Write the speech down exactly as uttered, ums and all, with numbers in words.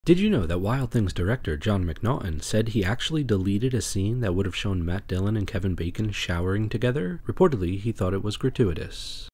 Did you know that Wild Things director John McNaughton said he actually deleted a scene that would have shown Matt Dillon and Kevin Bacon showering together? Reportedly, he thought it was gratuitous.